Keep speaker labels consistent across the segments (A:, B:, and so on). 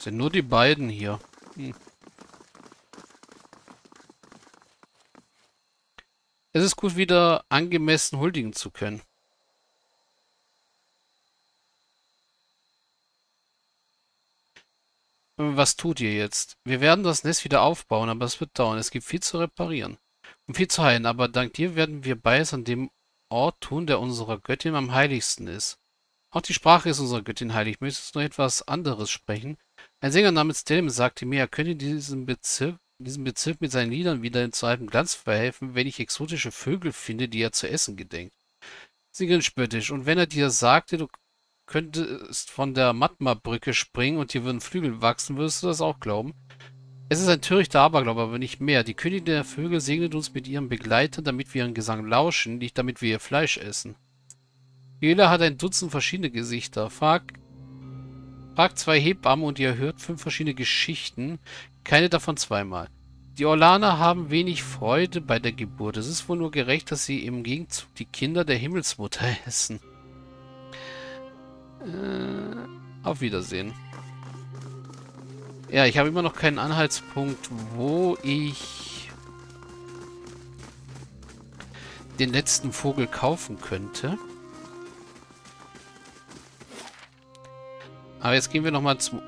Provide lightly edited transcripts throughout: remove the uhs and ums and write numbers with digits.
A: Sind nur die beiden hier. Hm. Es ist gut, wieder angemessen huldigen zu können. Was tut ihr jetzt? Wir werden das Nest wieder aufbauen, aber es wird dauern. Es gibt viel zu reparieren und viel zu heilen, aber dank dir werden wir beides an dem Ort tun, der unserer Göttin am heiligsten ist. Auch die Sprache ist unserer Göttin heilig. Möchtest du noch etwas anderes sprechen? Ein Sänger namens Delm sagte mir, er könne diesem Bezirk mit seinen Liedern wieder zu altem Glanz verhelfen, wenn ich exotische Vögel finde, die er zu essen gedenkt. Sie grinst spöttisch. Und wenn er dir sagte, du könntest von der Matma-Brücke springen und dir würden Flügel wachsen, würdest du das auch glauben? Es ist ein törichter Aberglaube, aber nicht mehr. Die Königin der Vögel segnet uns mit ihrem Begleiter, damit wir ihren Gesang lauschen, nicht damit wir ihr Fleisch essen. Jeder hat ein Dutzend verschiedene Gesichter. Fragt zwei Hebammen und ihr hört 5 verschiedene Geschichten, keine davon zweimal. Die Orlaner haben wenig Freude bei der Geburt. Es ist wohl nur gerecht, dass sie im Gegenzug die Kinder der Himmelsmutter essen. Auf Wiedersehen. Ja, ich habe immer noch keinen Anhaltspunkt, wo ich den letzten Vogel kaufen könnte. Aber jetzt gehen wir nochmal zum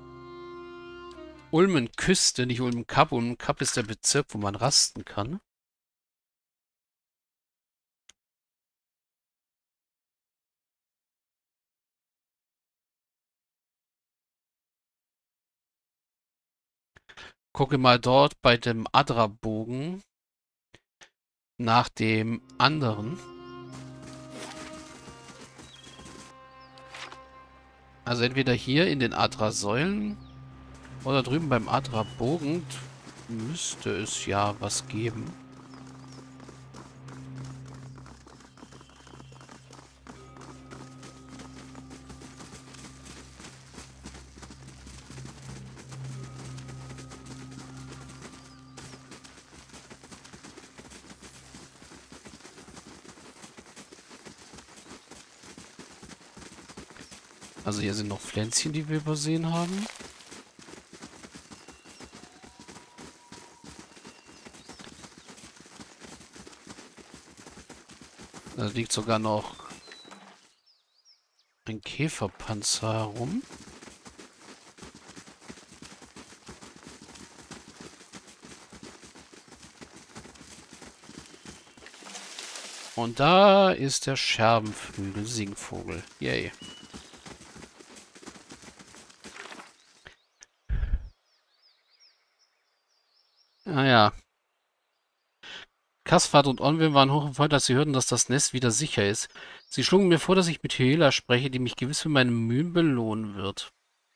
A: Ulmenküste, nicht Ulmenkap. Ulmenkap ist der Bezirk, wo man rasten kann. Gucke mal dort bei dem Adra-Bogen nach dem anderen. Also entweder hier in den Adra-Säulen oder drüben beim Adra-Bogen müsste es ja was geben. Also hier sind noch Pflänzchen, die wir übersehen haben. Da liegt sogar noch ein Käferpanzer herum. Und da ist der Scherbenflügel-Singvogel. Yay. Naja. Kaspard und Onwin waren hoch erfreut, als sie hörten, dass das Nest wieder sicher ist. Sie schlugen mir vor, dass ich mit Hyela spreche, die mich gewiss für meine Mühen belohnen wird.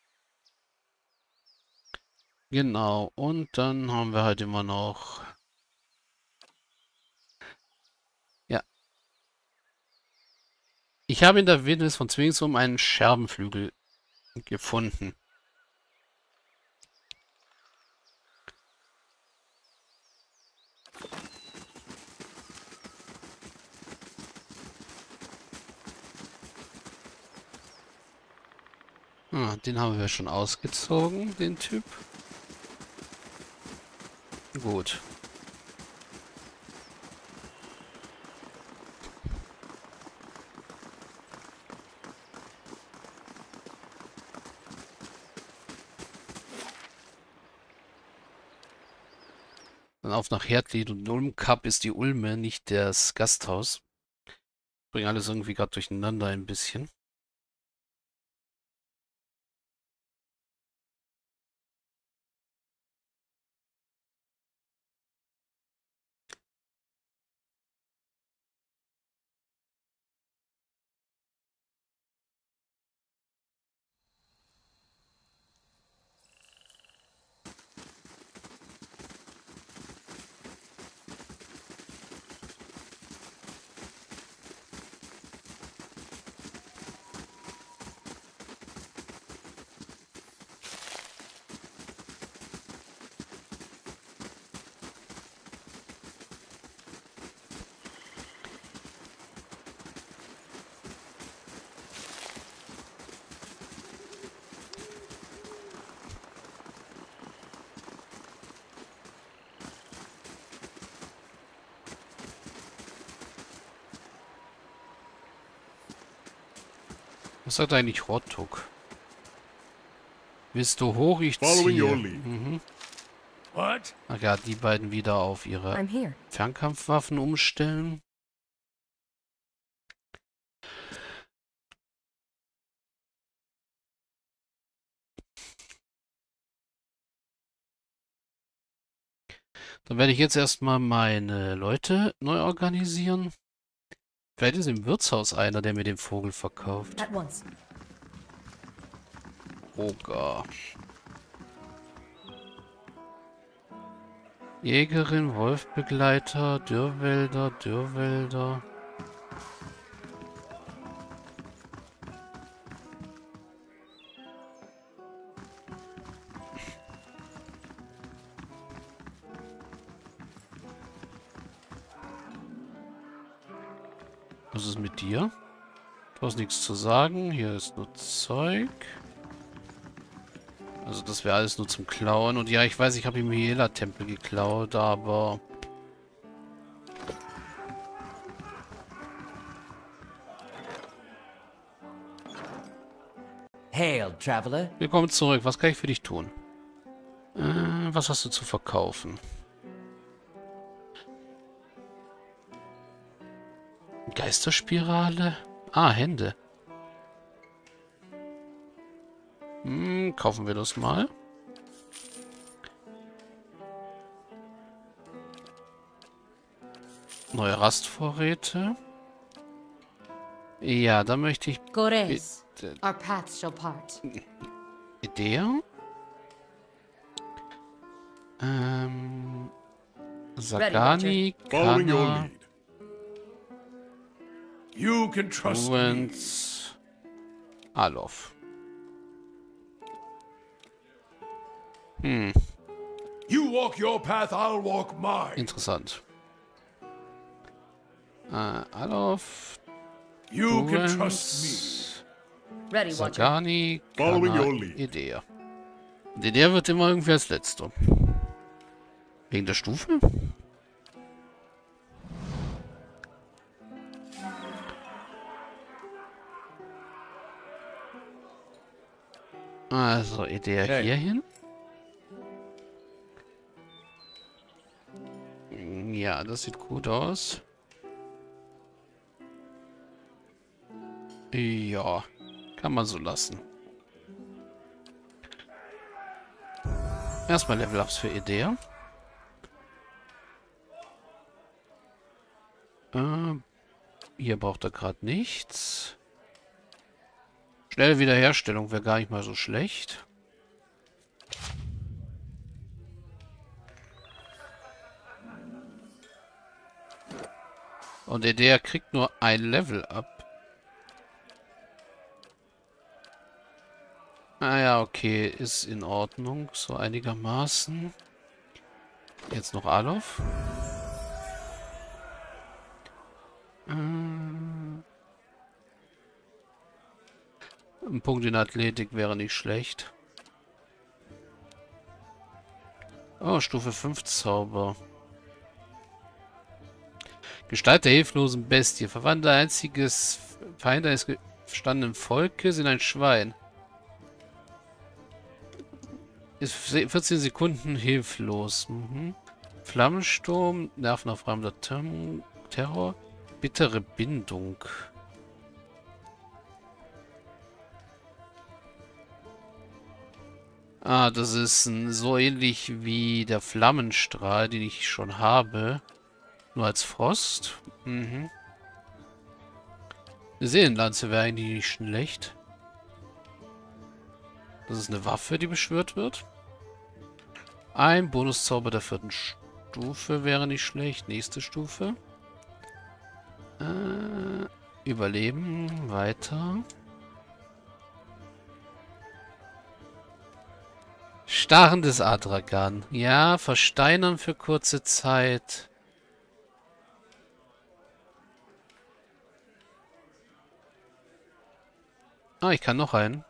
A: Genau. Und dann haben wir halt immer noch... Ja. Ich habe in der Wildnis von Zwingesum einen Scherbenflügel gefunden. Ah, den haben wir schon ausgezogen, den Typ. Gut. Dann auf nach Herdlied und Ulmkap ist die Ulme, nicht das Gasthaus. Bringen alles irgendwie gerade durcheinander ein bisschen. Was sagt eigentlich Rottuk? Willst du hoch? Ich
B: Following your
A: ziehe.
B: lead.
A: Mhm.
B: What?
A: Ach ja, die beiden wieder auf ihre
C: I'm here.
A: Fernkampfwaffen umstellen. Dann werde ich jetzt erstmal meine Leute neu organisieren. Vielleicht ist im Wirtshaus einer, der mir den Vogel verkauft.
C: At once.
A: Oga. Jägerin, Wolfbegleiter, Dürrwälder, Dürrwälder. Was ist mit dir? Du hast nichts zu sagen. Hier ist nur Zeug. Also das wäre alles nur zum Klauen. Und ja, ich weiß, ich habe im Hiela-Tempel geklaut, aber...
D: Hail, traveler.
A: Willkommen zurück. Was kann ich für dich tun? Was hast du zu verkaufen? Geisterspirale? Ah, Hände. Kaufen wir das mal. Neue Rastvorräte. Ja, da möchte ich
C: Gores.
A: bitte
C: Our paths shall part.
A: Idee. Sagani,
B: Following your
A: Kana,
B: lead. You can trust me.
A: Ruens, Alof.
B: You walk your path, I'll walk mine.
A: Interessant. Alof,
B: You can trust
A: Ruens,
C: Ready, Watcher.
A: Sagani,
B: Following
A: Kana,
B: your lead.
A: Idea. Und Idea wird immer irgendwie als letzter. Wegen der Stufe? Also, Idea
D: Hey.
A: hier hin. Ja, das sieht gut aus. Ja, kann man so lassen. Erstmal Level-Ups für Idea. Hier braucht er gerade nichts. Schnelle Wiederherstellung wäre gar nicht mal so schlecht. Und der kriegt nur ein Level ab. Ah ja, okay, ist in Ordnung, so einigermaßen. Jetzt noch Alof. Ein Punkt in Athletik wäre nicht schlecht. Oh, Stufe 5 Zauber. Gestalt der hilflosen Bestie. Verwandle einziges Feind eines gestandenen Volkes in ein Schwein. Ist 14 Sekunden hilflos. Flammensturm, nervenaufreibender Terror, bittere Bindung. Ah, das ist so ähnlich wie der Flammenstrahl, den ich schon habe. Nur als Frost. Eine Seelenlanze wäre eigentlich nicht schlecht. Das ist eine Waffe, die beschwört wird. Ein Bonuszauber der 4. Stufe wäre nicht schlecht. Nächste Stufe. Überleben. Weiter. Starrendes Adragan. Ja, versteinern für kurze Zeit. Ah, ich kann noch einen.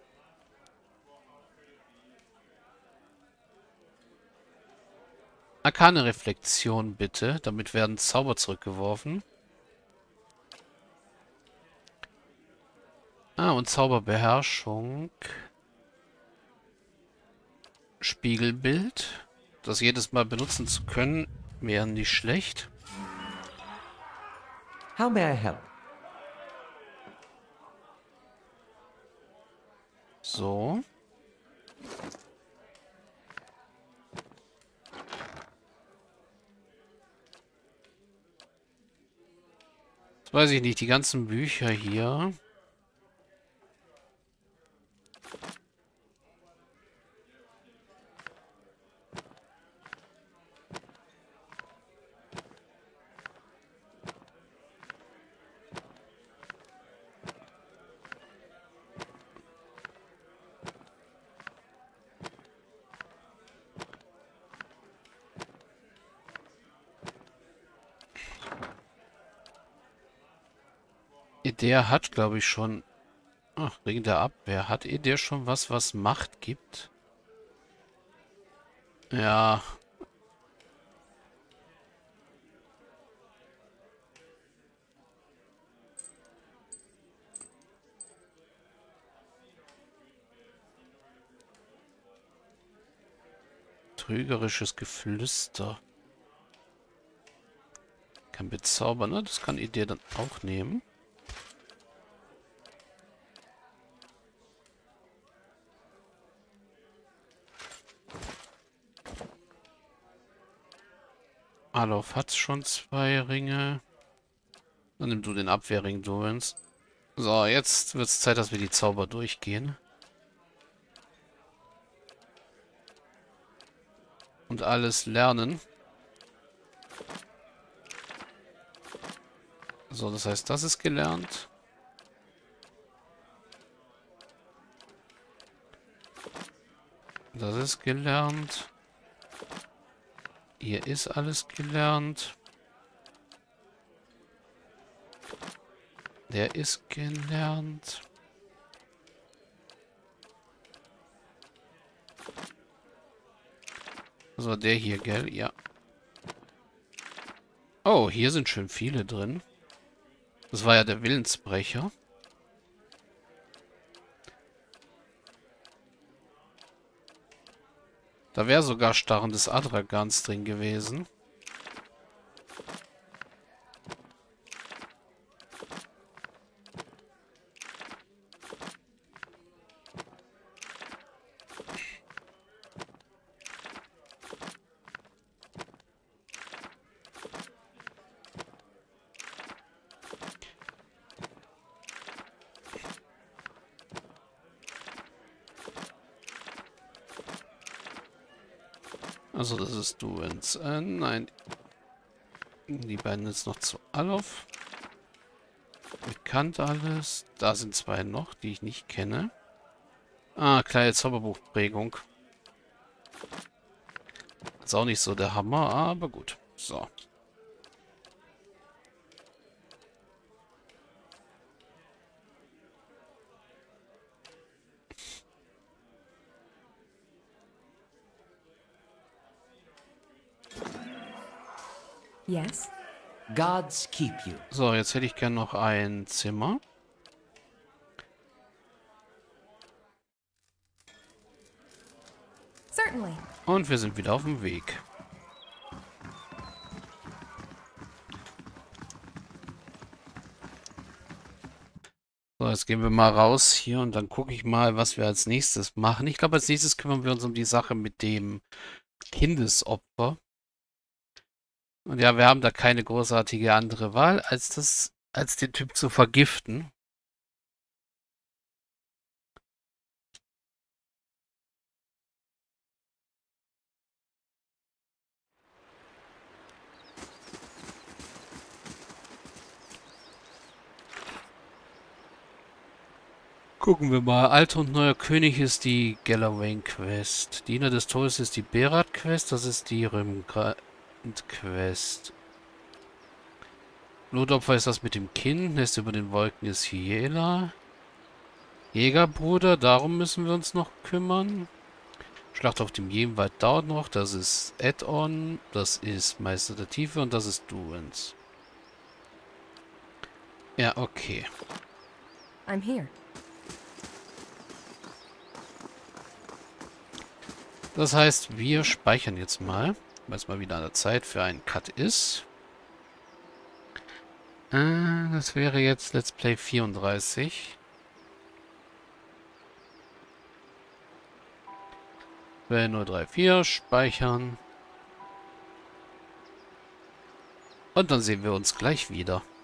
A: Arkane Reflexion bitte. Damit werden Zauber zurückgeworfen. Ah, und Zauberbeherrschung. Spiegelbild. Das jedes Mal benutzen zu können, wäre nicht schlecht.
D: How may I help?
A: So. Das weiß ich nicht. Die ganzen Bücher hier. Der hat, glaube ich, schon... Ach, Ring der Abwehr. Hat der schon was Macht gibt? Ja. Trügerisches Geflüster. Kann bezaubern, ne? Das kann Idee dann auch nehmen. Alof hat schon 2 Ringe. Dann nimm du den Abwehrring, Duens. So, jetzt wird es Zeit, dass wir die Zauber durchgehen. Und alles lernen. So, das heißt, das ist gelernt. Das ist gelernt. Hier ist alles gelernt. Der ist gelernt. So, der hier, gell? Ja. Oh, hier sind schön viele drin. Das war ja der Willensbrecher. Da wäre sogar Starren des Adragans drin gewesen. Also das ist Duens. Nein. Die beiden jetzt noch zu Alof. Bekannt alles. Da sind 2 noch, die ich nicht kenne. Ah, kleine Zauberbuchprägung. Ist auch nicht so der Hammer, aber gut. So.
C: Yes?
D: Gods keep you.
A: So, jetzt hätte ich gern noch ein Zimmer.
C: Certainly.
A: Und wir sind wieder auf dem Weg. So, jetzt gehen wir mal raus hier und dann gucke ich mal, was wir als nächstes machen. Ich glaube, als nächstes kümmern wir uns um die Sache mit dem Kindesopfer. Und ja, wir haben da keine großartige andere Wahl, als den Typ zu vergiften. Gucken wir mal. Alter und neuer König ist die Galloway Quest. Diener des Todes ist die Berat Quest. Das ist die Rümgrand Quest. Blutopfer ist das mit dem Kind. Nest über den Wolken ist Hiela. Jägerbruder, darum müssen wir uns noch kümmern. Schlacht auf dem Jenwald dauert noch. Das ist Add-on. Das ist Meister der Tiefe und das ist Duens. Ja, okay.
C: I'm here.
A: Das heißt, wir speichern jetzt mal, weil es mal wieder an der Zeit für einen Cut ist. Das wäre jetzt Let's Play 34. 2034 speichern. Und dann sehen wir uns gleich wieder.